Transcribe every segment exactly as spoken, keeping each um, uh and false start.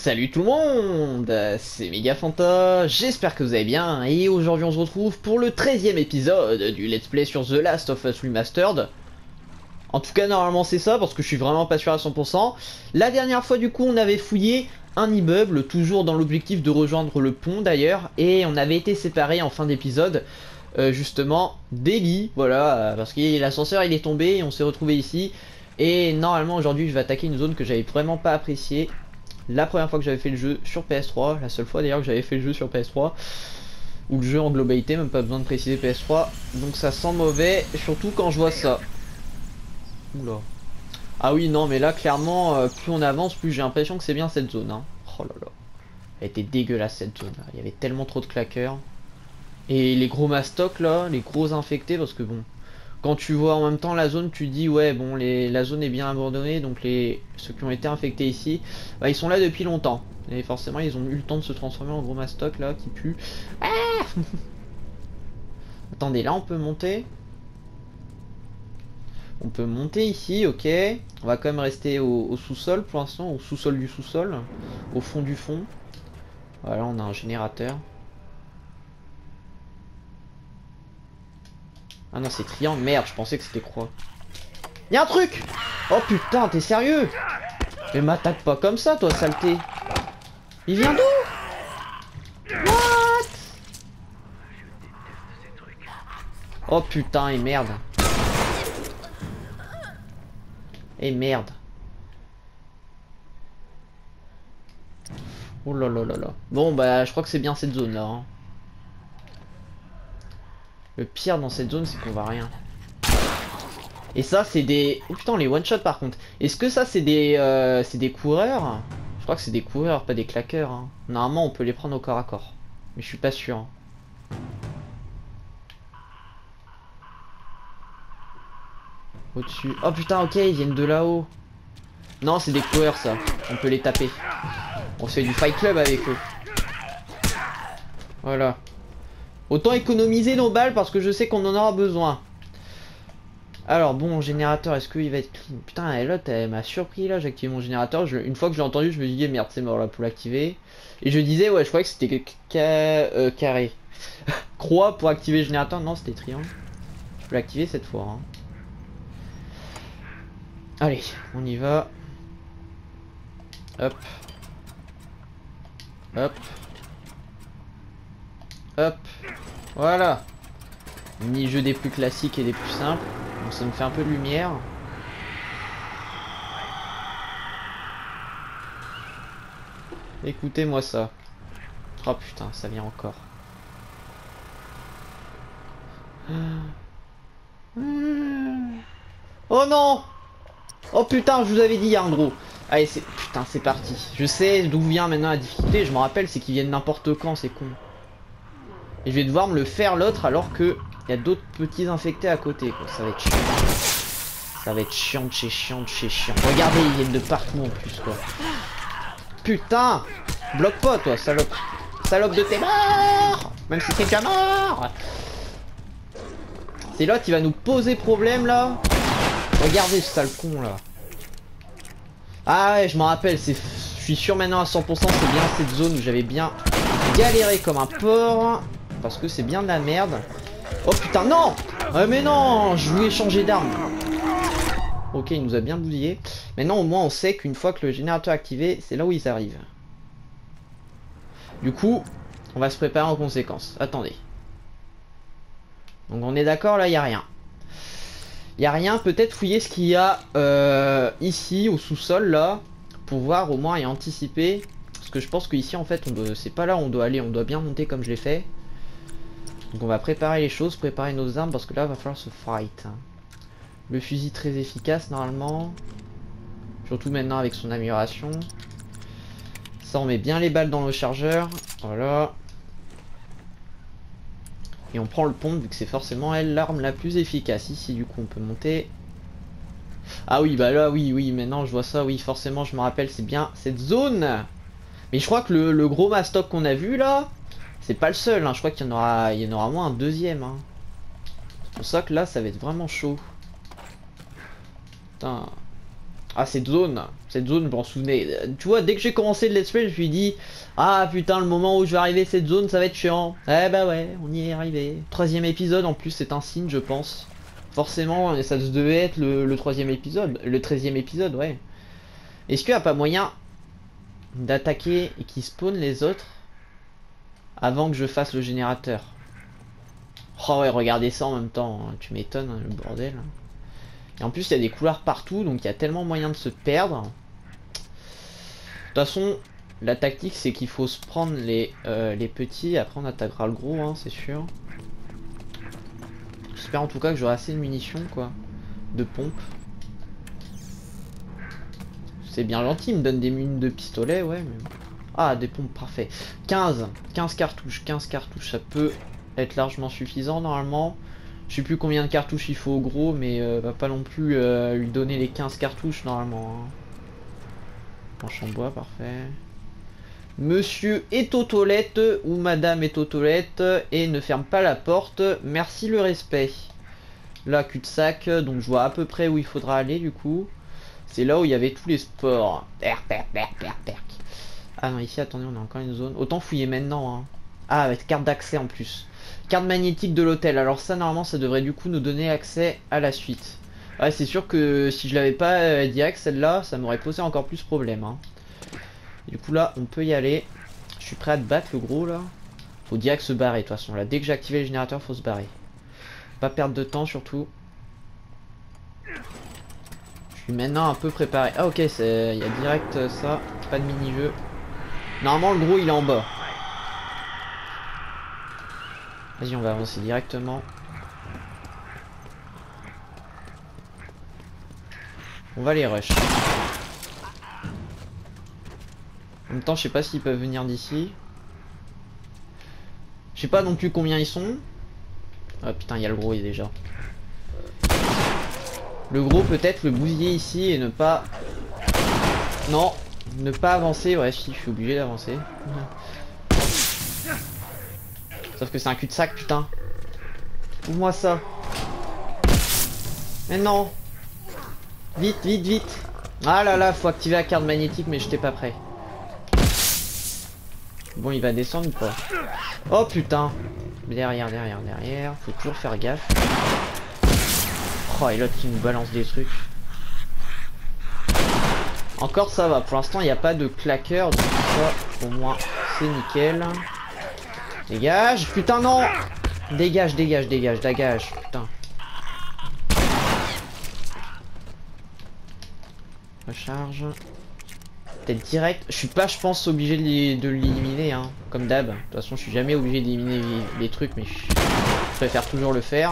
Salut tout le monde, c'est Megafanta, j'espère que vous allez bien, et aujourd'hui on se retrouve pour le treizième épisode du Let's Play sur The Last of Us Remastered. En tout cas normalement c'est ça, parce que je suis vraiment pas sûr à cent pour cent. La dernière fois du coup on avait fouillé un immeuble, toujours dans l'objectif de rejoindre le pont d'ailleurs, et on avait été séparés en fin d'épisode, euh, justement, d'Ellie, voilà, euh, parce que l'ascenseur il est tombé et on s'est retrouvé ici. Et normalement aujourd'hui je vais attaquer une zone que j'avais vraiment pas appréciée. La première fois que j'avais fait le jeu sur P S trois, la seule fois d'ailleurs que j'avais fait le jeu sur P S trois, ou le jeu en globalité, même pas besoin de préciser P S trois, donc ça sent mauvais, surtout quand je vois ça. Oula. Ah oui, non, mais là clairement, euh, plus on avance, plus j'ai l'impression que c'est bien cette zone. Hein. Oh là là. Elle était dégueulasse cette zone, là. Il y avait tellement trop de claqueurs. Et les gros mastocs là, les gros infectés, parce que bon, quand tu vois en même temps la zone, tu dis ouais bon les, la zone est bien abandonnée, donc les ceux qui ont été infectés ici, bah, ils sont là depuis longtemps. Et forcément ils ont eu le temps de se transformer en gros mastoc là qui pue. Ah Attendez, là on peut monter. On peut monter ici, ok. On va quand même rester au, au sous-sol pour l'instant, au sous-sol du sous-sol, au fond du fond. Voilà, on a un générateur. Ah non, c'est triangle, merde, je pensais que c'était croix. Y'a un truc! Oh putain, t'es sérieux? Mais m'attaque pas comme ça, toi, saleté! Il vient d'où? What? Oh putain, et merde. Et merde. Oh là là là là. Bon, bah, je crois que c'est bien cette zone-là. Hein. Le pire dans cette zone, c'est qu'on voit rien. Et ça, c'est des... Oh putain, les one-shot par contre. Est-ce que ça, c'est des... Euh, c'est des coureurs? Je crois que c'est des coureurs, pas des claqueurs. Hein. Normalement, on peut les prendre au corps à corps. Mais je suis pas sûr. Hein. Au-dessus. Oh putain, ok, ils viennent de là-haut. Non, c'est des coureurs, ça. On peut les taper. On se fait du fight club avec eux. Voilà. Autant économiser nos balles parce que je sais qu'on en aura besoin. Alors bon, générateur, est-ce qu'il va être clean? Putain, l'autre, elle m'a surpris là, j'ai activé mon générateur. Je, une fois que je l'ai entendu, je me dis, merde, c'est mort là pour l'activer. Et je disais, ouais, je croyais que c'était ca euh, carré. Croix pour activer le générateur, non, c'était triangle. Je peux l'activer cette fois. Hein. Allez, on y va. Hop. Hop. Hop. Voilà. Mini-jeu des plus classiques et des plus simples. Donc ça me fait un peu de lumière. Écoutez-moi ça. Oh putain, ça vient encore. Oh non! Oh putain, je vous avais dit, il y a un gros. Allez, c'est... Putain, c'est parti. Je sais d'où vient maintenant la difficulté. Je me rappelle, c'est qu'ils viennent n'importe quand, c'est con. Et je vais devoir me le faire l'autre alors que il y a d'autres petits infectés à côté, quoi. Ça va être chiant. Ça va être chiant de chez chiant de chez chiant. Regardez, ils viennent de partout en plus, quoi. Putain! Bloque pas, toi, salope. Salope de tes morts! Même si c'est déjà mort! C'est l'autre qui va nous poser problème, là. Regardez ce sale con, là. Ah ouais, je m'en rappelle, c'est... Je suis sûr maintenant à cent pour cent, c'est bien cette zone où j'avais bien galéré comme un porc. Parce que c'est bien de la merde. Oh putain, non! euh, Mais non! Je voulais changer d'arme. Ok, il nous a bien bousillé. Maintenant, au moins, on sait qu'une fois que le générateur est activé, c'est là où ils arrivent. Du coup, on va se préparer en conséquence. Attendez. Donc on est d'accord, là, il n'y a rien. Il n'y a rien, peut-être fouiller ce qu'il y a euh, ici, au sous-sol, là. Pour voir au moins et anticiper. Parce que je pense qu'ici, en fait, c'est pas là où on doit aller. On doit bien monter comme je l'ai fait. Donc on va préparer les choses, préparer nos armes parce que là va falloir se fight. Le fusil très efficace normalement. Surtout maintenant avec son amélioration. Ça on met bien les balles dans le chargeur. Voilà. Et on prend le pont vu que c'est forcément elle l'arme la plus efficace. Ici du coup on peut monter. Ah oui bah là oui oui maintenant je vois ça. Oui forcément je me rappelle c'est bien cette zone. Mais je crois que le, le gros mastoc qu'on a vu là. C'est pas le seul, hein. Je crois qu'il y en aura, il y en aura moins un deuxième. Hein. C'est pour ça que là, ça va être vraiment chaud. Putain. Ah, cette zone, cette zone, je m'en souvenais. Tu vois, dès que j'ai commencé le let's play, je me suis dit, ah putain, le moment où je vais arriver cette zone, ça va être chiant. Eh bah ouais, on y est arrivé. Troisième épisode, en plus, c'est un signe, je pense. Forcément, ça devait être le, le troisième épisode, le treizième épisode, ouais. Est-ce qu'il n'y a pas moyen d'attaquer et qui spawn les autres avant que je fasse le générateur? Oh ouais, regardez ça en même temps, hein. Tu m'étonnes, hein, le bordel. Et en plus, il y a des couloirs partout, donc il y a tellement moyen de se perdre. De toute façon, la tactique, c'est qu'il faut se prendre les, euh, les petits, après on attaquera le gros, hein, c'est sûr. J'espère en tout cas que j'aurai assez de munitions, quoi, de pompe. C'est bien gentil, il me donne des munitions de pistolet, ouais. Mais... ah, des pompes, parfait. quinze, quinze cartouches, quinze cartouches, ça peut être largement suffisant normalement. Je sais plus combien de cartouches il faut au gros, mais euh, va pas non plus euh, lui donner les quinze cartouches normalement. Hein. Planche en bois, parfait. Monsieur est aux toilettes ou madame est aux toilettes et ne ferme pas la porte. Merci le respect. Là, cul-de-sac, donc je vois à peu près où il faudra aller du coup. C'est là où il y avait tous les sports. Perc, perc, perc, perc, perc. Ah non, ici, attendez, on a encore une zone. Autant fouiller maintenant. Hein. Ah, avec carte d'accès en plus. Carte magnétique de l'hôtel. Alors ça, normalement, ça devrait du coup nous donner accès à la suite. Ouais, c'est sûr que si je l'avais pas euh, direct, celle-là, ça m'aurait posé encore plus problème. Hein. Du coup, là, on peut y aller. Je suis prêt à te battre, le gros, là. Faut direct se barrer, de toute façon. Là, dès que j'ai activé le générateur, faut se barrer. Pas perdre de temps, surtout. Je suis maintenant un peu préparé. Ah, ok, il y a direct euh, ça. Pas de mini-jeu. Normalement, le gros, il est en bas. Vas-y, on va avancer directement. On va les rush. En même temps, je sais pas s'ils peuvent venir d'ici. Je sais pas non plus combien ils sont. Ah putain, il y a le gros, il est déjà. Le gros, peut-être le bousiller ici et ne pas... non, ne pas avancer. Ouais, si, je suis obligé d'avancer. Sauf que c'est un cul-de-sac, putain. Ouvre-moi ça. Mais non. Vite, vite, vite. Ah là là, faut activer la carte magnétique, mais j'étais pas prêt. Bon, il va descendre ou pas? Oh putain. Derrière, derrière, derrière. Faut toujours faire gaffe. Oh, et l'autre qui nous balance des trucs. Encore ça va. Pour l'instant, il n'y a pas de claqueur. Donc ça, au moins, c'est nickel. Dégage. Putain, non. Dégage, dégage, dégage, dégage. Putain. Recharge. Peut-être direct. Je suis pas, je pense, obligé de l'éliminer, hein, comme d'hab. De toute façon, je suis jamais obligé d'éliminer les, les trucs, mais je, je préfère toujours le faire.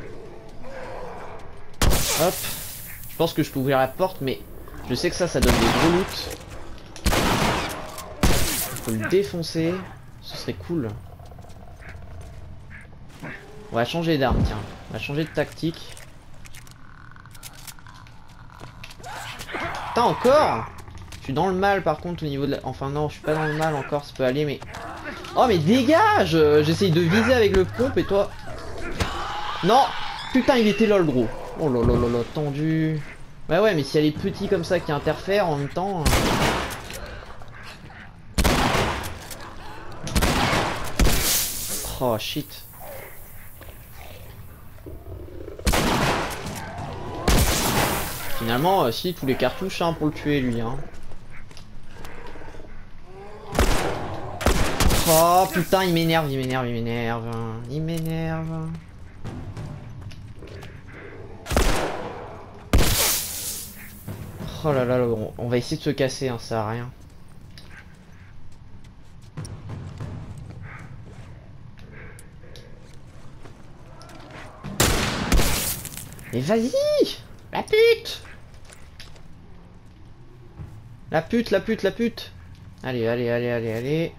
Hop. Je pense que je peux ouvrir la porte, mais je sais que ça, ça donne des gros loot. Il faut le défoncer. Ce serait cool. On va changer d'arme, tiens. On va changer de tactique. Putain, encore! Je suis dans le mal par contre au niveau de la... enfin non, je suis pas dans le mal encore, ça peut aller mais... oh mais dégage! J'essaye de viser avec le pompe et toi... non! Putain, il était là le gros. Oh là là là là, tendu. Ouais ouais, mais s'il y a les petits comme ça qui interfèrent en même temps... oh shit. Finalement, euh, si, tous les cartouches hein, pour le tuer lui. Hein. Oh putain, il m'énerve, il m'énerve, il m'énerve. Il m'énerve. Oh là là, on, on va essayer de se casser, hein, ça sert à rien. Mais vas-y! La pute! La pute, la pute, la pute! Allez, allez, allez, allez, allez.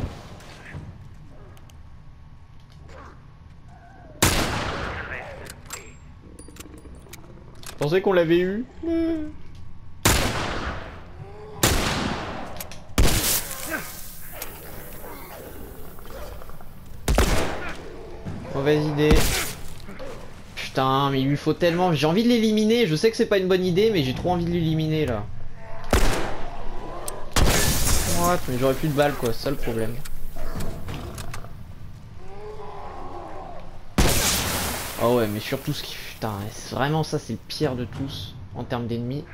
Je pensais qu'on l'avait eu. Mauvaise idée. putain, mais il lui faut tellement... J'ai envie de l'éliminer, je sais que c'est pas une bonne idée, mais j'ai trop envie de l'éliminer là. Ouais, mais j'aurais plus de balles quoi, c'est ça le problème. Oh ouais, mais surtout ce qui... Putain, c'est vraiment ça, c'est le pire de tous, en termes d'ennemis.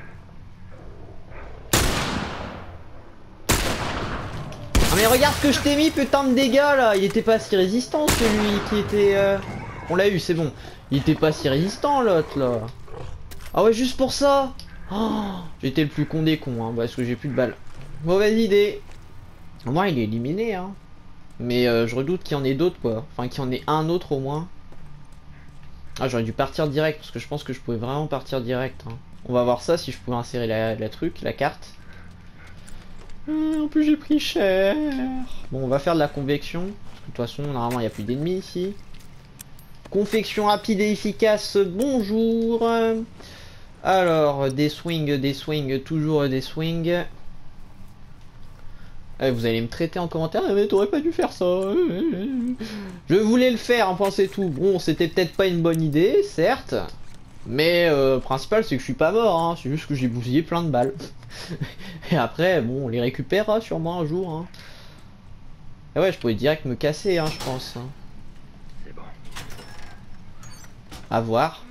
Ah mais regarde ce que je t'ai mis, putain de dégâts là. Il était pas si résistant celui qui était... Euh... On l'a eu, c'est bon. Il était pas si résistant l'autre là. Ah ouais, juste pour ça. Oh, j'étais le plus con des cons hein, parce que j'ai plus de balles. Mauvaise idée. Au moins il est éliminé hein. Mais euh, je redoute qu'il y en ait d'autres quoi. Enfin qu'il y en ait un autre au moins. Ah j'aurais dû partir direct parce que je pense que je pouvais vraiment partir direct hein. On va voir ça si je pouvais insérer la, la truc, la carte. En plus j'ai pris cher. Bon on va faire de la convection. Parce que de toute façon normalement il n'y a plus d'ennemis ici. Confection rapide et efficace, bonjour. Alors des swings, des swings, toujours des swings. Eh, vous allez me traiter en commentaire, mais t'aurais pas dû faire ça. Je voulais le faire, hein, point c'est tout. Bon c'était peut-être pas une bonne idée, certes. Mais euh, le principal c'est que je suis pas mort, hein. C'est juste que j'ai bousillé plein de balles. Et après, bon, on les récupérera sûrement un jour. Hein. Et ouais, je pouvais direct me casser, hein, je pense. Hein. C'est bon. À voir.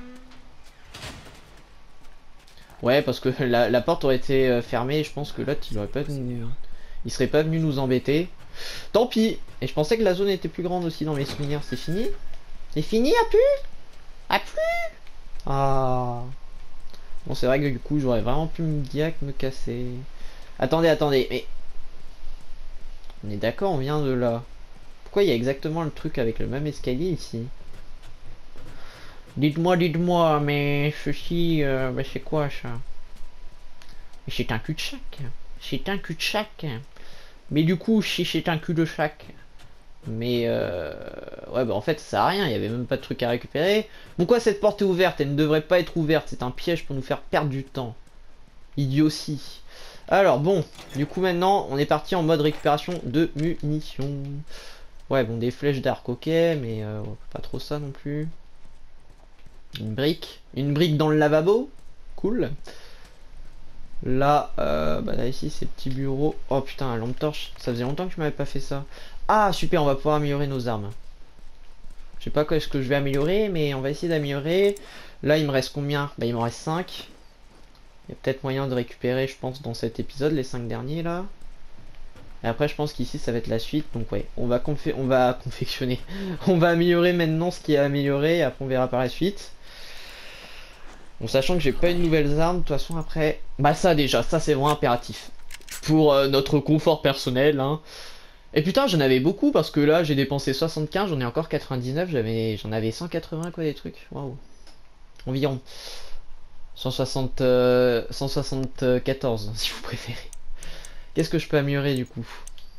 Ouais, parce que la, la porte aurait été fermée. Et je pense que l'autre, il aurait pas venu, il serait pas venu nous embêter. Tant pis. Et je pensais que la zone était plus grande aussi dans mes souvenirs. C'est fini? C'est fini, a plus? A plus? Ah. Bon, c'est vrai que du coup, j'aurais vraiment pu me direct me casser. Attendez, attendez, mais... On est d'accord, on vient de là. Pourquoi il y a exactement le truc avec le même escalier ici? Dites-moi, dites-moi, mais ceci, euh, bah c'est quoi ça? C'est un cul-de-sac. C'est un cul-de-sac. Mais du coup, si c'est un cul-de-sac... Mais euh... ouais bah en fait ça sert à rien, il y avait même pas de truc à récupérer. Pourquoi cette porte est ouverte? Elle ne devrait pas être ouverte, c'est un piège pour nous faire perdre du temps. Idiotie. Alors bon, du coup maintenant on est parti en mode récupération de munitions. Ouais bon des flèches d'arc ok, mais euh, pas trop ça non plus. Une brique, une brique dans le lavabo, cool. Là, euh, bah là ici c'est le petit bureau. Oh putain, la lampe torche, ça faisait longtemps que je m'avais pas fait ça. Ah super, on va pouvoir améliorer nos armes. Je sais pas quoi est-ce que je vais améliorer, mais on va essayer d'améliorer. Là il me reste combien? Bah il m'en reste cinq. Il y a peut-être moyen de récupérer je pense dans cet épisode les cinq derniers là. Et après je pense qu'ici ça va être la suite. Donc ouais, on va, confé on va confectionner. On va améliorer maintenant ce qui est amélioré et après on verra par la suite. Bon, sachant que j'ai pas une nouvelle arme, de toute façon après... Bah ça déjà, ça c'est vraiment impératif. Pour euh, notre confort personnel, hein. Et putain, j'en avais beaucoup parce que là j'ai dépensé soixante-quinze, j'en ai encore quatre-vingt-dix-neuf, j'avais j'en avais cent quatre-vingts quoi des trucs. Waouh. Environ. cent soixante, euh, cent soixante-quatorze si vous préférez. Qu'est-ce que je peux améliorer du coup?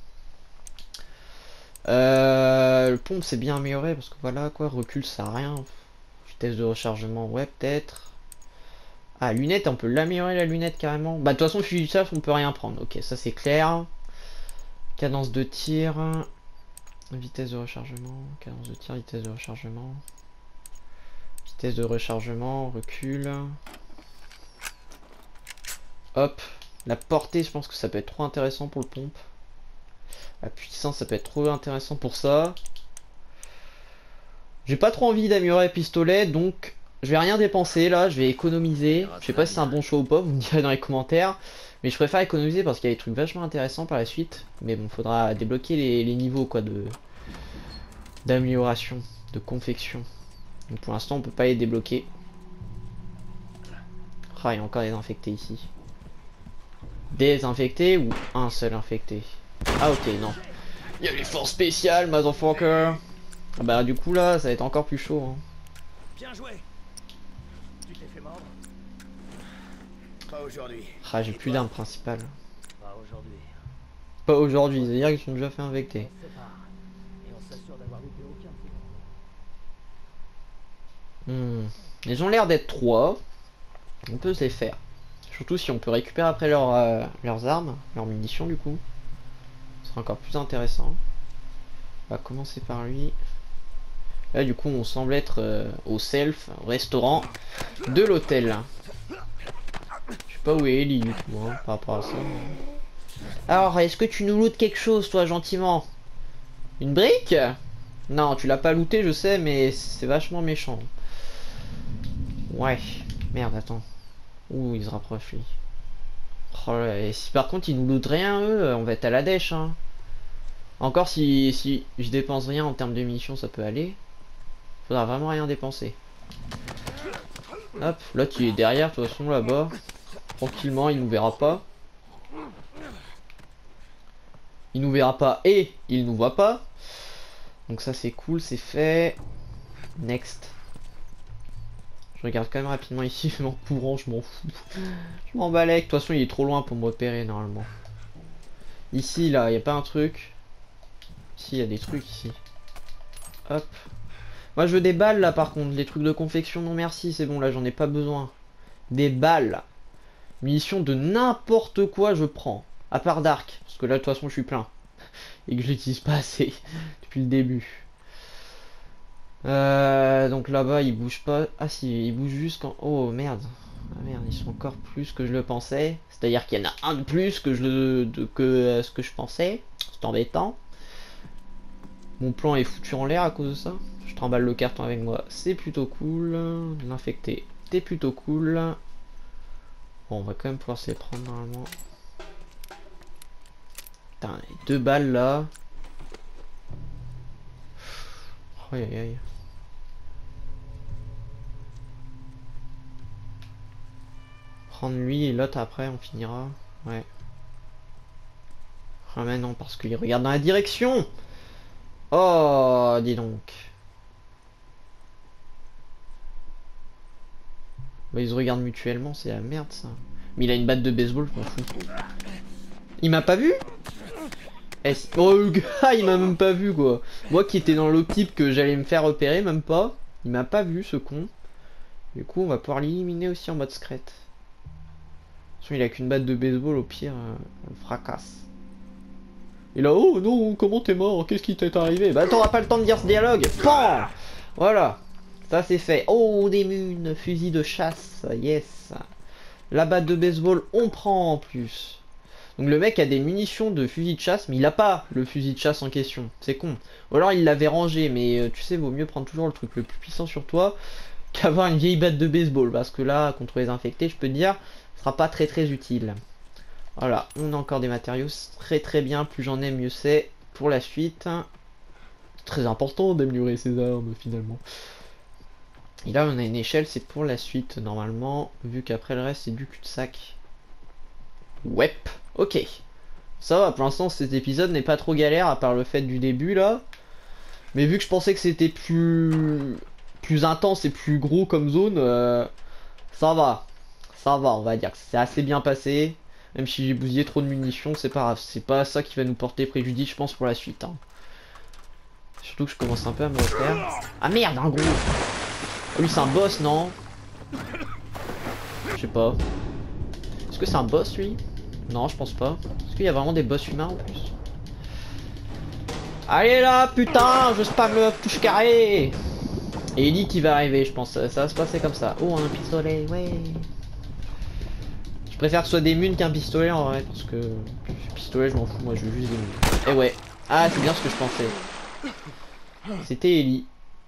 euh, Le pompe c'est bien amélioré parce que voilà quoi, recul ça sert à rien. Vitesse de rechargement, ouais peut-être. Ah, lunette, on peut l'améliorer la lunette carrément. Bah de toute façon, fusil de chasse, on peut rien prendre. Ok, ça c'est clair. Cadence de tir. Vitesse de rechargement. Cadence de tir, vitesse de rechargement. Vitesse de rechargement, recul. Hop. La portée, je pense que ça peut être trop intéressant pour le pompe. La puissance, ça peut être trop intéressant pour ça. J'ai pas trop envie d'améliorer le pistolet, donc je vais rien dépenser là, je vais économiser. Je sais pas si c'est un bon choix ou pas, vous me direz dans les commentaires. Mais je préfère économiser parce qu'il y a des trucs vachement intéressants par la suite. Mais bon, faudra débloquer les, les niveaux quoi de d'amélioration, de confection. Donc pour l'instant on peut pas les débloquer. Ah, il y a encore des infectés ici. Des infectés ou un seul infecté? Ah ok, non. Il y a les forces spéciales, motherfucker. Ah bah du coup là, ça va être encore plus chaud. Hein. Bien joué. Tu t'es fait mordre? Pas aujourd'hui. Ah, j'ai plus d'armes principales. Pas aujourd'hui. Pas aujourd'hui, c'est-à-dire qu'ils sont déjà fait infecter. Et on s'assure d'avoir loupé aucun. Hmm. Ils ont l'air d'être trois. On peut se les faire. Surtout si on peut récupérer après leur, euh, leurs armes, leurs munitions du coup. Ce sera encore plus intéressant. On va commencer par lui. Là du coup on semble être euh, au self, au restaurant de l'hôtel. Je sais pas où est Ellie du tout hein, par rapport à ça. Alors est-ce que tu nous lootes quelque chose toi gentiment? Une brique? Non tu l'as pas looté je sais mais c'est vachement méchant. Ouais. Merde attends. Ouh il se rapproche lui. Oh là, et si par contre ils nous lootent rien eux, on va être à la dèche hein. Encore si, si je dépense rien en termes de munitions ça peut aller. Faudra vraiment rien dépenser. Hop, là tu es derrière de toute façon là-bas. Tranquillement, il nous verra pas. Il nous verra pas et il nous voit pas. Donc ça c'est cool, c'est fait. Next. Je regarde quand même rapidement ici, en courant, je m'en fous. Je m'en balèque, de toute façon il est trop loin pour me repérer normalement. Ici là, il n'y a pas un truc. Si, il y a des trucs ici. Hop. Moi je veux des balles là par contre, les trucs de confection non merci, c'est bon là j'en ai pas besoin. Des balles. Munitions de n'importe quoi je prends. À part d'arc, parce que là de toute façon je suis plein. Et que je l'utilise pas assez depuis le début. Euh, donc là-bas il bouge pas. Ah si, il bouge juste quand... Oh merde. Ah merde, ils sont encore plus que je le pensais. C'est-à-dire qu'il y en a un de plus que je le... de... que euh, ce que je pensais. C'est embêtant. Mon plan est foutu en l'air à cause de ça. Je trimballe le carton avec moi, c'est plutôt cool. L'infecté, c'est plutôt cool. Bon, on va quand même pouvoir se les prendre normalement. Putain, les deux balles là. Aïe aïe aïe. Prendre lui et l'autre après, on finira. Ouais. Ah mais non, parce qu'il regarde dans la direction. Oh, dis donc. Bah, ils se regardent mutuellement, c'est la merde ça. Mais il a une batte de baseball, je m'en fous. Il m'a pas vu? Oh le gars, il m'a même pas vu quoi. Moi qui étais dans l'optique que j'allais me faire repérer, même pas. Il m'a pas vu ce con. Du coup, on va pouvoir l'éliminer aussi en mode secret. De toute façon, il a qu'une batte de baseball, au pire, euh, on le fracasse. Et là, oh non, comment t'es mort? Qu'est-ce qui t'est arrivé? Bah t'auras pas le temps de dire ce dialogue. Pan. Voilà. Ça c'est fait. Oh, des munes, fusil de chasse, yes. La batte de baseball, on prend en plus. Donc le mec a des munitions de fusil de chasse, mais il a pas le fusil de chasse en question. C'est con. Ou alors il l'avait rangé, mais euh, tu sais, vaut mieux prendre toujours le truc le plus puissant sur toi qu'avoir une vieille batte de baseball. Parce que là, contre les infectés, je peux te dire, ce sera pas très très utile. Voilà, on a encore des matériaux, très très bien. Plus j'en ai, mieux c'est pour la suite. Très important d'améliorer ses armes finalement. Et là on a une échelle, c'est pour la suite normalement, vu qu'après le reste c'est du cul-de-sac. Ouais, ok. Ça va, pour l'instant cet épisode n'est pas trop galère à part le fait du début là. Mais vu que je pensais que c'était plus plus intense et plus gros comme zone, euh, ça va. Ça va, on va dire que c'est assez bien passé. Même si j'ai bousillé trop de munitions, c'est pas grave. C'est pas ça qui va nous porter préjudice, je pense, pour la suite. Hein. Surtout que je commence un peu à me refaire. Ah merde, un gros. Oh, lui c'est un boss, non? Je sais pas. Est-ce que c'est un boss lui? Non, je pense pas. Est-ce qu'il y a vraiment des boss humains en plus? Allez là, putain, je spam le touche carré. Et Ellie qui va arriver, je pense. Ça va se passer comme ça. Oh, un pistolet, ouais. Je préfère que ce soit des munes qu'un pistolet en vrai, parce que pistolet je m'en fous, moi je veux juste des munes. Et ouais. Ah, c'est bien ce que je pensais. C'était Ellie.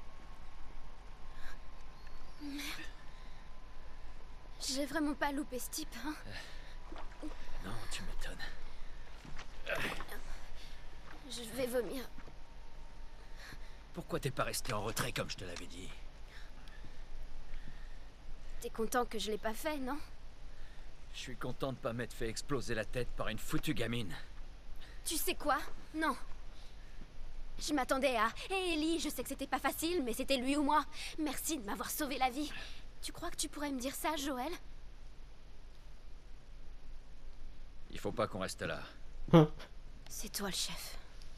J'ai vraiment pas loupé ce type, hein. Non, tu m'étonnes. Je vais vomir. Pourquoi t'es pas resté en retrait comme je te l'avais dit? T'es content que je l'ai pas fait, non? Je suis content de pas m'être fait exploser la tête par une foutue gamine. Tu sais quoi? Non. Je m'attendais à... Hé hey Ellie, je sais que c'était pas facile, mais c'était lui ou moi. Merci de m'avoir sauvé la vie. Tu crois que tu pourrais me dire ça, Joël? Il faut pas qu'on reste là. C'est toi le chef.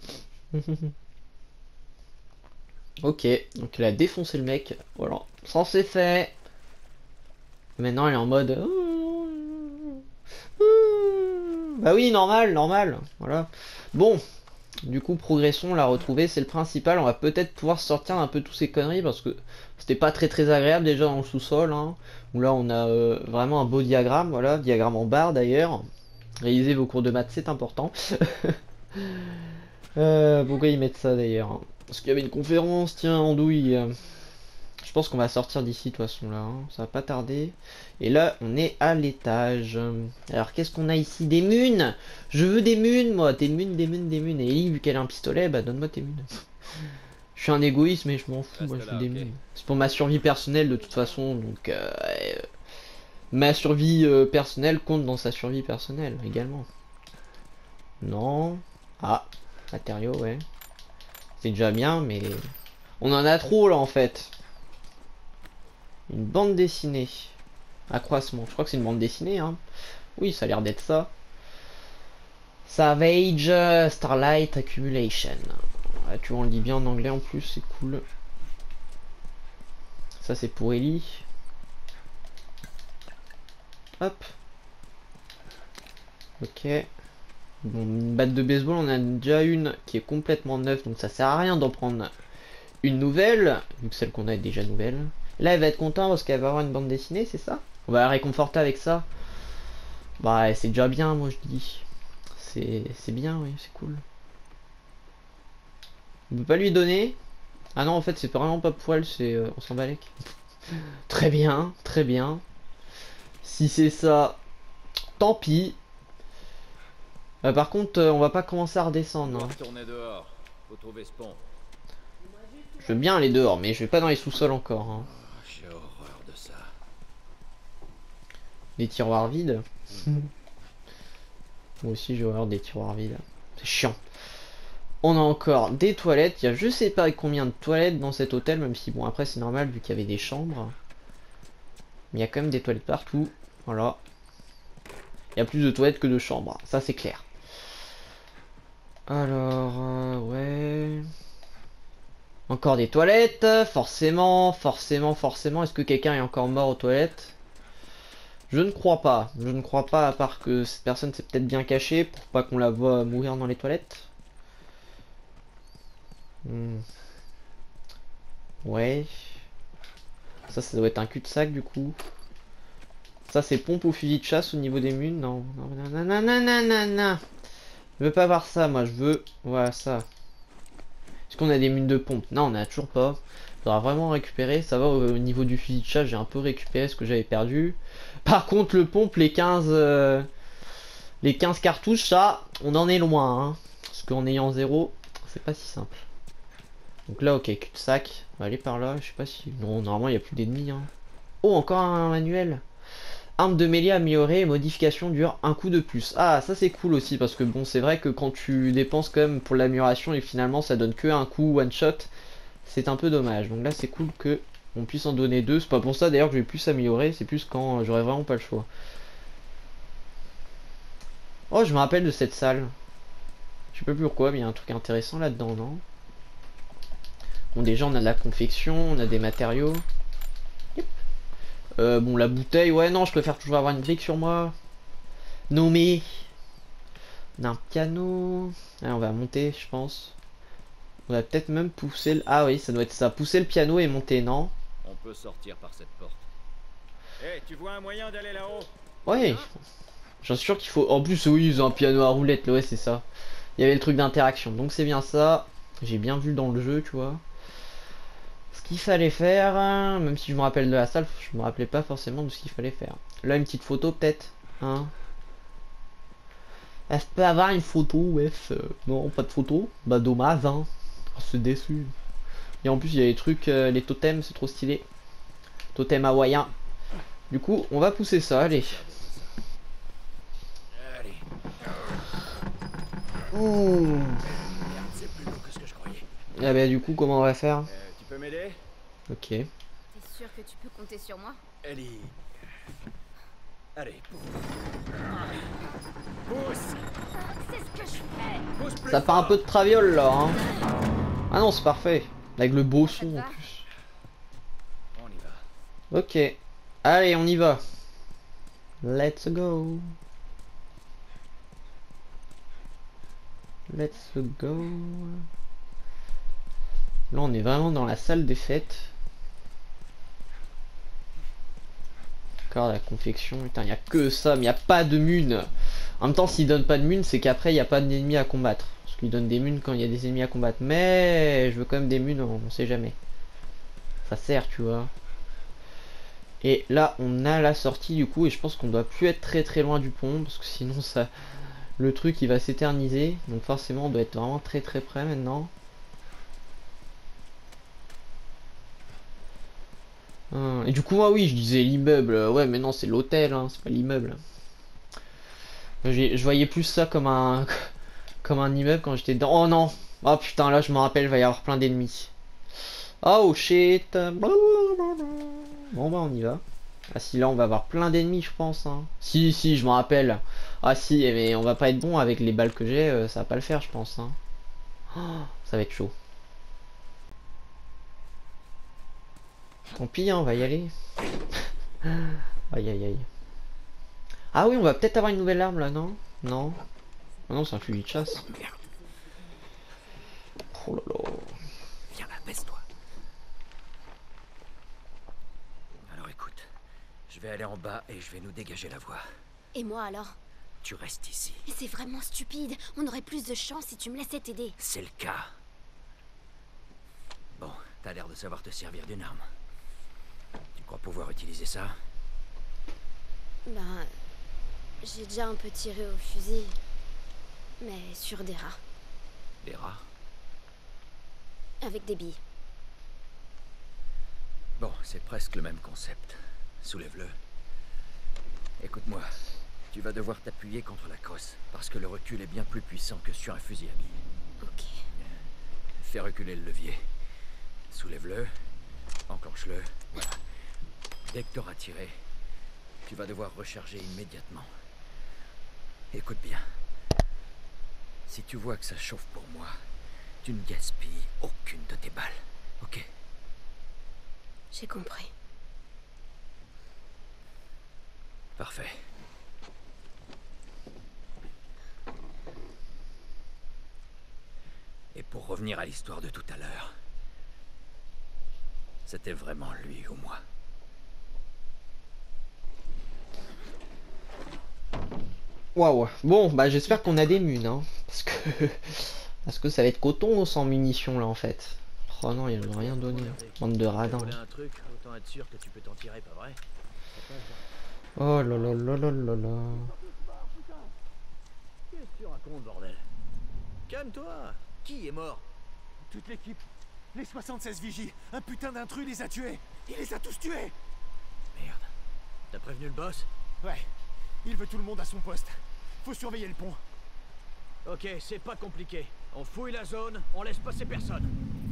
Ok, donc elle a défoncé le mec. Voilà, ça c'est fait. Maintenant elle est en mode... Bah oui, normal, normal. Voilà. Bon, Du coup, progressons, on l'a retrouvé, c'est le principal. On va peut-être pouvoir sortir un peu tous ces conneries parce que c'était pas très très agréable déjà dans le sous-sol. Hein, où là, on a euh, vraiment un beau diagramme, voilà, diagramme en barre d'ailleurs. Réalisez vos cours de maths, c'est important. euh, pourquoi ils mettent ça d'ailleurs hein? Parce qu'il y avait une conférence, tiens, andouille. Je pense qu'on va sortir d'ici de toute façon là, hein. Ça va pas tarder. Et là on est à l'étage. Alors qu'est-ce qu'on a ici? Des munes. Je veux des munes moi, des munes, des munes, des munes. Et Ellie vu qu'elle a un pistolet, bah donne-moi tes munes. Je suis un égoïste mais je m'en fous, moi je veux des munes. C'est pour ma survie personnelle de toute façon, donc euh, euh, ma survie euh, personnelle compte dans sa survie personnelle également. Non. Ah, matériaux ouais. C'est déjà bien mais on en a trop là en fait. Une bande dessinée. Accroissement. Je crois que c'est une bande dessinée. Hein. Oui, ça a l'air d'être ça. Savage uh, Starlight Accumulation. Ouais, tu vois, on le dit bien en anglais en plus, c'est cool. Ça, c'est pour Ellie. Hop. Ok. Bon, une batte de baseball, on a déjà une qui est complètement neuve, donc ça sert à rien d'en prendre une nouvelle, vu que celle qu'on a est déjà nouvelle. Là, elle va être contente parce qu'elle va avoir une bande dessinée, c'est ça? On va la réconforter avec ça. Bah, c'est déjà bien, moi je dis. C'est bien, oui, c'est cool. On peut pas lui donner. Ah non, en fait, c'est vraiment pas pour elle, c'est... Euh, on s'en bat les. Très bien, très bien. Si c'est ça, tant pis. Euh, par contre, euh, on va pas commencer à redescendre. Hein. Dehors. Faut trouver ce pont. Je veux bien aller dehors, mais je vais pas dans les sous-sols encore. Hein. Oh, j'ai horreur de ça. Des tiroirs vides. Moi aussi, j'ai horreur des tiroirs vides. C'est chiant. On a encore des toilettes. Il y a je sais pas combien de toilettes dans cet hôtel, même si bon après c'est normal vu qu'il y avait des chambres. Mais il y a quand même des toilettes partout. Voilà. Il y a plus de toilettes que de chambres. Ça c'est clair. Alors, euh, ouais. Encore des toilettes. Forcément, forcément, forcément. Est-ce que quelqu'un est encore mort aux toilettes? Je ne crois pas. Je ne crois pas à part que cette personne s'est peut-être bien cachée pour pas qu'on la voie mourir dans les toilettes. Hmm. Ouais. Ça, ça doit être un cul-de-sac du coup. Ça, c'est pompe au fusil de chasse au niveau des munes. Non, non, non, non, non, non, non, non. Je veux pas voir ça, moi. Je veux, voilà ça. Est-ce qu'on a des mines de pompe? Non, on a toujours pas. Faudra vraiment récupérer. Ça va au niveau du fusil de chasse, j'ai un peu récupéré ce que j'avais perdu. Par contre, le pompe, les quinze, euh, les quinze cartouches, ça, on en est loin. Hein. Parce qu'en ayant zéro, c'est pas si simple. Donc là, ok, cul-de-sac. On va aller par là. Je sais pas si. Non, normalement, il n'y a plus d'ennemis. Hein. Oh, encore un manuel. Arme de mêlée améliorée, modification dure un coup de plus. Ah, ça c'est cool aussi parce que bon, c'est vrai que quand tu dépenses quand même pour l'amélioration et finalement ça donne que un coup one shot, c'est un peu dommage. Donc là, c'est cool que on puisse en donner deux. C'est pas pour ça d'ailleurs que je vais plus améliorer, c'est plus quand j'aurai vraiment pas le choix. Oh, je me rappelle de cette salle. Je sais pas plus pourquoi, mais il y a un truc intéressant là-dedans, non? Bon, déjà on a de la confection, on a des matériaux. Yep. Euh, bon, la bouteille, ouais, non, je préfère toujours avoir une brique sur moi. Non, mais. On a un piano. Allez, on va monter, je pense. On va peut-être même pousser le. Ah oui, ça doit être ça. Pousser le piano et monter, non? On peut sortir par cette porte. Hé, hey, tu vois un moyen d'aller là-haut? Ouais. J'en suis sûr qu'il faut. En plus, oui, ils ont un piano à roulette, là, ouais, c'est ça. Il y avait le truc d'interaction, donc c'est bien ça. J'ai bien vu dans le jeu, tu vois. Ce qu'il fallait faire, même si je me rappelle de la salle, je me rappelais pas forcément de ce qu'il fallait faire. Là, une petite photo, peut-être, hein. Est-ce peut avoir une photo, ouais. Euh, non, pas de photo. Bah, dommage, hein. Oh, c'est déçu. Et en plus, il y a les trucs, euh, les totems, c'est trop stylé. Totem hawaïen. Du coup, on va pousser ça, allez. Allez. Ouh. C'est plus lourd que ce que je croyais. Ah bah, du coup, comment on va faire? Euh, tu peux m'aider? Ok. T'es sûr que tu peux compter sur moi? Ellie. Allez, pousse. C'est ce que je fais. Pousse plus Ça fait un fort. peu de traviole là, hein. Ah non, c'est parfait. Avec le beau son en va plus. On y va. Ok. Allez, on y va. Let's go. Let's go. Là on est vraiment dans la salle des fêtes. D'accord, la confection, putain, il n'y a que ça, mais il n'y a pas de mun. En même temps, s'il donne pas de mun, c'est qu'après, il n'y a pas d'ennemis à combattre. Parce qu'il donne des munes quand il y a des ennemis à combattre. Mais je veux quand même des munes, on sait jamais. Ça sert, tu vois. Et là, on a la sortie du coup, et je pense qu'on doit plus être très très loin du pont, parce que sinon, ça, le truc, il va s'éterniser. Donc forcément, on doit être vraiment très très près maintenant. Et du coup, moi, oui, je disais l'immeuble. Ouais, mais non, c'est l'hôtel, hein, c'est pas l'immeuble. Je voyais plus ça comme un comme un immeuble quand j'étais dedans. Oh non. Oh putain, là, je me rappelle, il va y avoir plein d'ennemis. Oh shit. Bon, bah, on y va. Ah si, là, on va avoir plein d'ennemis, je pense. Hein. Si, si, je me rappelle. Ah si, mais on va pas être bon avec les balles que j'ai. Euh, ça va pas le faire, je pense. Hein. Oh, ça va être chaud. Tant pis, hein, on va y aller. Aïe aïe aïe. Ah oui, on va peut-être avoir une nouvelle arme là, non? Non. Ah non, c'est un fusil de chasse. Merde. Oh là là. Viens là, baisse-toi. Alors écoute, je vais aller en bas et je vais nous dégager la voie. Et moi alors? Tu restes ici. Mais c'est vraiment stupide. On aurait plus de chance si tu me laissais t'aider. C'est le cas. Bon, t'as l'air de savoir te servir d'une arme. Tu crois pouvoir utiliser ça? Ben... J'ai déjà un peu tiré au fusil. Mais sur des rats. Des rats? Avec des billes. Bon, c'est presque le même concept. Soulève-le. Écoute-moi, tu vas devoir t'appuyer contre la crosse, parce que le recul est bien plus puissant que sur un fusil à billes. Ok. Fais reculer le levier. Soulève-le, enclenche-le, voilà. Dès que t'auras tiré, tu vas devoir recharger immédiatement. Écoute bien. Si tu vois que ça chauffe pour moi, tu ne gaspilles aucune de tes balles, ok? J'ai compris. Parfait. Et pour revenir à l'histoire de tout à l'heure, c'était vraiment lui ou moi. Waouh. Bon, bah j'espère qu'on a des munes, hein. Parce que... Parce que ça va être coton sans munitions, là, en fait. Oh non, il n'a rien donné. Bande de radins. Un truc, autant être sûr que tu peux t'en tirer, pas vrai? Oh là là là là là là. Qu'est-ce que tu racontes, bordel? Calme-toi. Qui est mort? Toute l'équipe. Les soixante-seize vigies. Un putain d'intrus les a tués. Il les a tous tués. Merde. T'as prévenu le boss? Ouais. Il veut tout le monde à son poste. Faut surveiller le pont. Ok, c'est pas compliqué. On fouille la zone, on laisse passer personne.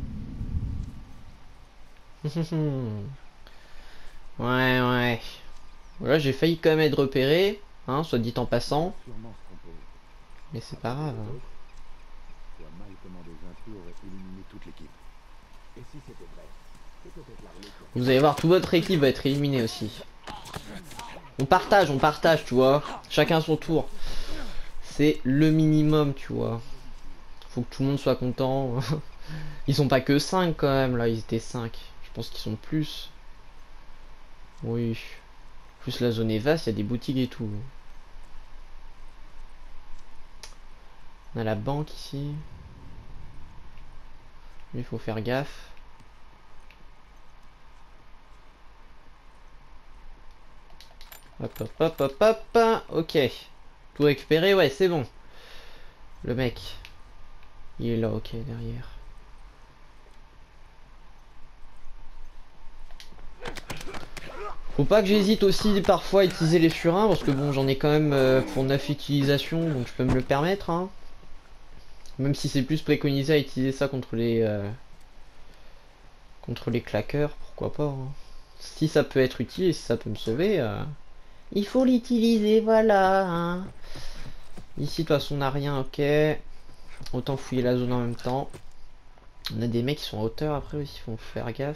Ouais, ouais. Voilà, j'ai failli quand même être repéré, hein, soit dit en passant. Mais c'est pas grave. Hein. Vous allez voir, toute votre équipe va être éliminée aussi. On partage, on partage, tu vois. Chacun son tour. C'est le minimum, tu vois. Faut que tout le monde soit content. Ils sont pas que cinq quand même, là. Ils étaient cinq. Je pense qu'ils sont plus. Oui. Plus la zone est vaste, il y a des boutiques et tout. On a la banque ici. Il faut faire gaffe. Hop hop hop hop hop. Ok. Tout récupéré, ouais, c'est bon. Le mec. Il est là, ok, derrière. Faut pas que j'hésite aussi parfois à utiliser les furins, parce que bon, j'en ai quand même euh, pour neuf utilisations, donc je peux me le permettre. Hein. Même si c'est plus préconisé à utiliser ça contre les... Euh, contre les claqueurs, pourquoi pas. Hein. Si ça peut être utile et si ça peut me sauver, euh, il faut l'utiliser, voilà. Hein. Ici, de toute façon, on n'a rien, ok. Autant fouiller la zone en même temps. On a des mecs qui sont en hauteur après aussi, il faut faire gaffe.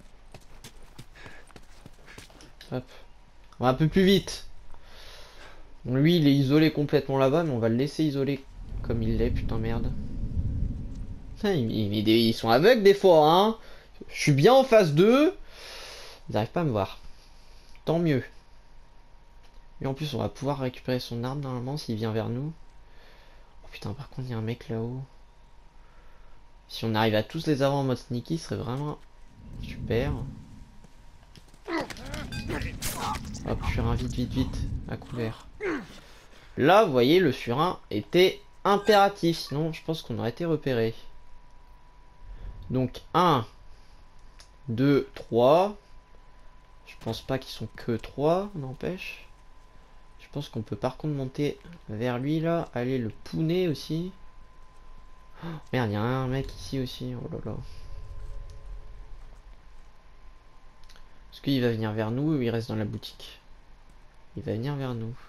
Hop. On va un peu plus vite. Lui, il est isolé complètement là-bas, mais on va le laisser isolé comme il l'est, putain merde. Putain, ils, ils- ils sont aveugles des fois, hein. Je suis bien en face d'eux. Ils n'arrivent pas à me voir. Tant mieux. Et en plus, on va pouvoir récupérer son arme normalement s'il vient vers nous. Oh putain, par contre, il y a un mec là-haut. Si on arrive à tous les avoir en mode sneaky, ce serait vraiment super. Hop, surin, vite, vite, vite, à couvert. Là, vous voyez, le surin était impératif, sinon je pense qu'on aurait été repéré. Donc, un, deux, trois. Je pense pas qu'ils sont que trois, n'empêche. Je pense qu'on peut par contre monter vers lui, là. Aller le pouner aussi. Oh, merde, il y a un mec ici aussi, oh là là. Est-ce qu'il va venir vers nous ou il reste dans la boutique? Il va venir vers nous.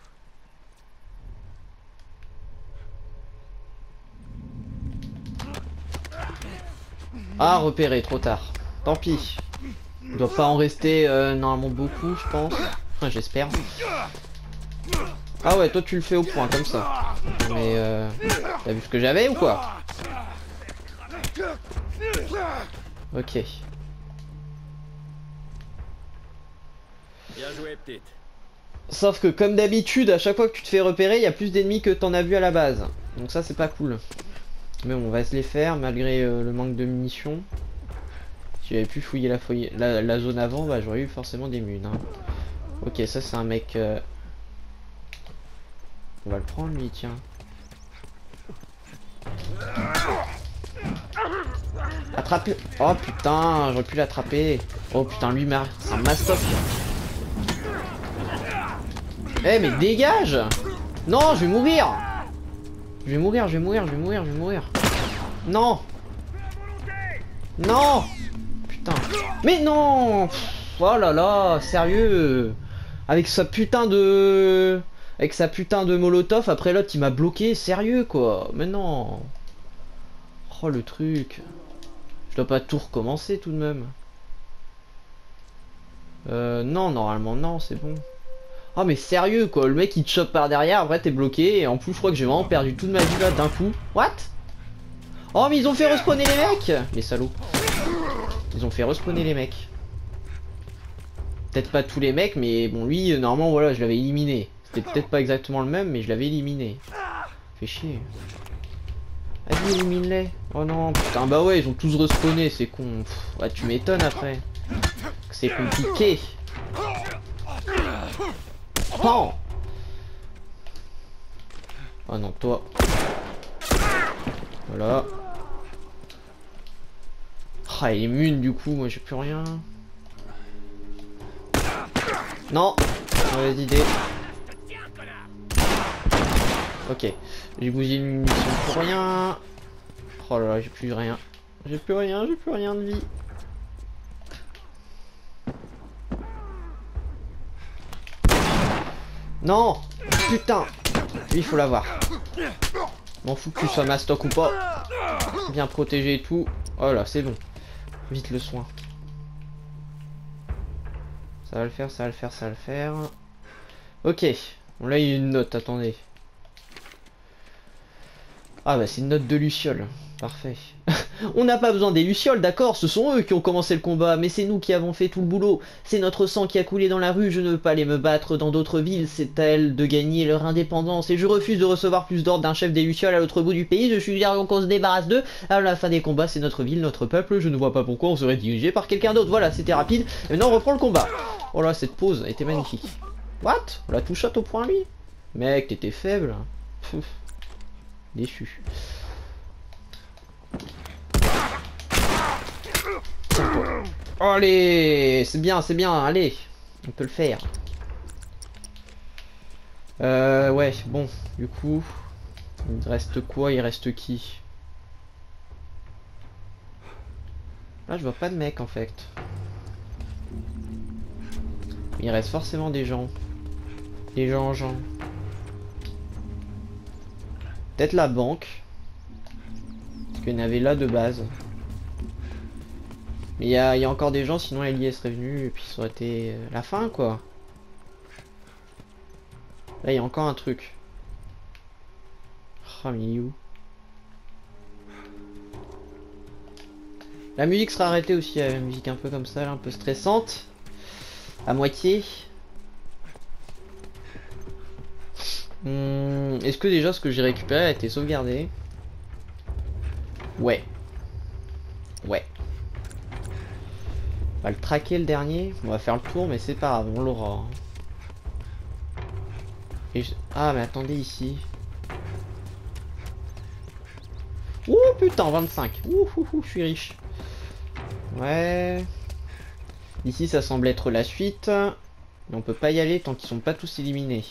Ah, repéré, trop tard. Tant pis. Il doit pas en rester euh, normalement beaucoup, je pense. Enfin, j'espère. Ah ouais, toi tu le fais au point, comme ça. Mais euh... t'as vu ce que j'avais ou quoi? Ok. Bien joué, petite. Sauf que comme d'habitude, à chaque fois que tu te fais repérer, il y a plus d'ennemis que t'en as vu à la base. Donc ça c'est pas cool. Mais bon, on va se les faire malgré euh, le manque de munitions. Si j'avais pu fouiller la, fouiller, la, la zone avant, bah j'aurais eu forcément des munes. Hein. Ok, ça c'est un mec... Euh... On va le prendre lui, tiens. Attrape. Oh putain, j'aurais pu l'attraper. Oh putain, lui, c'est un mastoc. Eh mais dégage! Non, je vais mourir! Je vais mourir, je vais mourir, je vais mourir, je vais mourir. Non! Non! Putain. Mais non! Oh là là, sérieux! Avec sa putain de... Avec sa putain de molotov, après l'autre il m'a bloqué, sérieux quoi! Mais non! Oh le truc! Je dois pas tout recommencer tout de même. Euh, non, normalement non, c'est bon. Oh mais sérieux quoi, le mec il te chope par derrière, après t'es bloqué, et en plus je crois que j'ai vraiment perdu toute ma vie là d'un coup. What? Oh mais ils ont fait respawner les mecs! Les salauds. Ils ont fait respawner les mecs. Peut-être pas tous les mecs, mais bon lui, normalement voilà, je l'avais éliminé. C'était peut-être pas exactement le même, mais je l'avais éliminé. Fait chier. Vas-y, élimine-les. Oh non, putain, bah ouais, ils ont tous respawné, c'est con. Pff, ouais, tu m'étonnes après. C'est compliqué. Oh. Oh non, toi. Voilà. Ah, il est immune du coup, moi j'ai plus rien. Non, mauvaise idée. Ok, j'ai bougé une munition pour rien. Oh là là, j'ai plus rien. J'ai plus rien, j'ai plus rien de vie. Non, putain. Lui, il faut l'avoir. M'en fous que tu sois mastoc ou pas. Bien protégé et tout. Oh là, c'est bon. Vite le soin. Ça va le faire, ça va le faire, ça va le faire. Ok. Bon là, il y a une note, attendez. Ah bah c'est une note de Luciole. Parfait. On n'a pas besoin des Lucioles, d'accord, ce sont eux qui ont commencé le combat, mais c'est nous qui avons fait tout le boulot. C'est notre sang qui a coulé dans la rue, je ne veux pas aller me battre dans d'autres villes, c'est à elles de gagner leur indépendance, et je refuse de recevoir plus d'ordre d'un chef des Lucioles à l'autre bout du pays, je suggère donc qu'on se débarrasse d'eux. À la fin des combats, c'est notre ville, notre peuple, je ne vois pas pourquoi on serait dirigé par quelqu'un d'autre. Voilà, c'était rapide, et maintenant on reprend le combat. Oh là, cette pause était magnifique. What? On l'a tout shot au point lui? Mec, t'étais faible. Pouf. Déçu. Allez, c'est bien, c'est bien, allez, on peut le faire. Euh, ouais, bon, du coup, il reste quoi? Il reste qui? Là, je vois pas de mec en fait. Il reste forcément des gens. Des gens, gens. Peut-être la banque. Parce qu'il y en avait là de base. Mais il y, y a encore des gens, sinon Ellie serait venue et puis ça aurait été la fin quoi. Là, il y a encore un truc. Ah, mais il est où? La musique sera arrêtée aussi, la musique un peu comme ça, là, un peu stressante. À moitié. Hum, Est-ce que déjà ce que j'ai récupéré a été sauvegardé? Ouais. Ouais. On va le traquer le dernier. On va faire le tour, mais c'est pas grave, on l'aura. Et je... Ah, mais attendez ici. Ouh putain, vingt-cinq. Ouh, ouh, ouh, je suis riche. Ouais. Ici, ça semble être la suite. Mais on peut pas y aller tant qu'ils sont pas tous éliminés.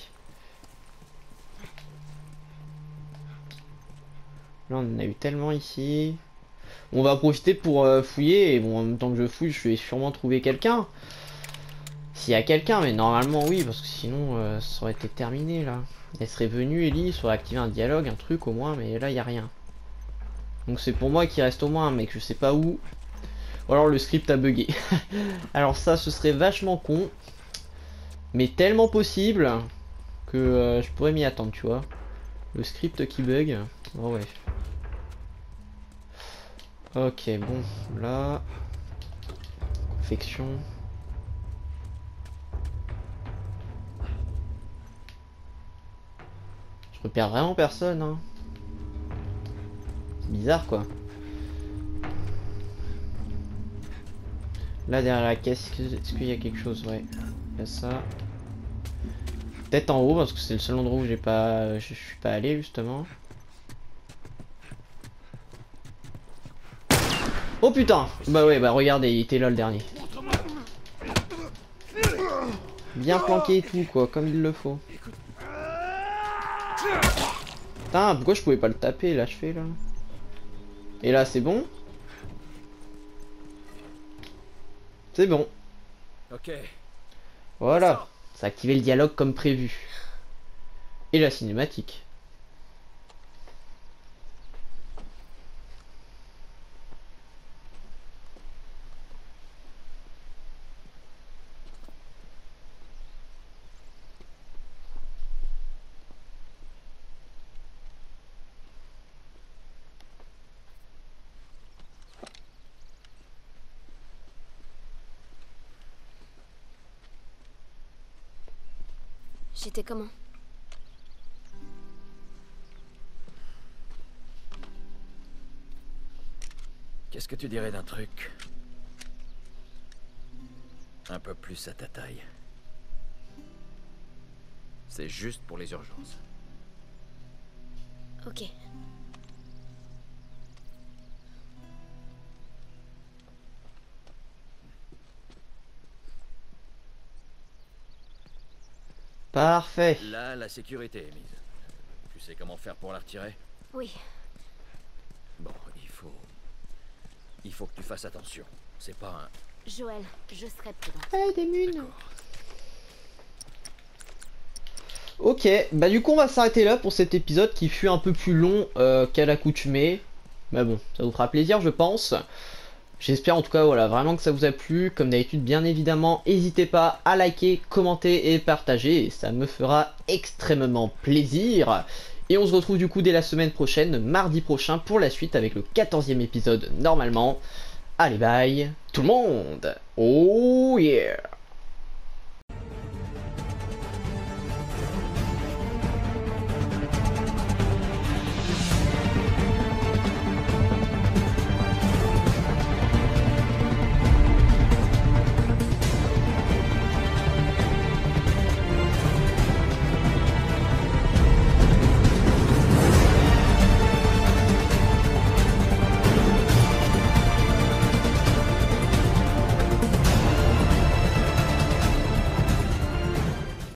Là, on en a eu tellement ici. On va profiter pour euh, fouiller. Et bon, en même temps que je fouille, je vais sûrement trouver quelqu'un. S'il y a quelqu'un, mais normalement oui, parce que sinon euh, ça aurait été terminé là. Elle serait venue, Ellie, ça aurait activé un dialogue, un truc au moins, mais là il n'y a rien. Donc c'est pour moi qu'il reste au moins un mec, je sais pas où. Ou alors le script a bugué. Alors ça, ce serait vachement con. Mais tellement possible que euh, je pourrais m'y attendre, tu vois. Le script qui bug. Oh ouais. Ok, bon, là. Confection. Je repère vraiment personne, hein. C'est bizarre, quoi. Là, derrière la caisse, est-ce qu'il y a quelque chose? Ouais, il y a ça. Peut-être en haut, parce que c'est le seul endroit où j'ai pas, je suis pas allé, justement. Oh putain! Bah ouais, bah regardez, il était là le dernier. Bien planqué et tout, quoi, comme il le faut. Putain, pourquoi je pouvais pas le taper, là, je fais là? Et là, c'est bon? C'est bon. Ok. Voilà. Ça a activé le dialogue comme prévu. Et la cinématique. J'étais comment? Qu'est-ce que tu dirais d'un truc un peu plus à ta taille? C'est juste pour les urgences. Ok. Parfait. Là, la sécurité est mise. Tu sais comment faire pour la retirer? Oui. Bon, il faut... Il faut que tu fasses attention. C'est pas un... Joël, je serai prudente. Ah, des munes. Ok, bah du coup on va s'arrêter là pour cet épisode qui fut un peu plus long euh, qu'à l'accoutumée. Mais bon, ça vous fera plaisir je pense. J'espère en tout cas voilà vraiment que ça vous a plu. Comme d'habitude bien évidemment, n'hésitez pas à liker, commenter et partager. Ça me fera extrêmement plaisir. Et on se retrouve du coup dès la semaine prochaine, mardi prochain pour la suite avec le quatorzième épisode normalement. Allez bye tout le monde. Oh yeah.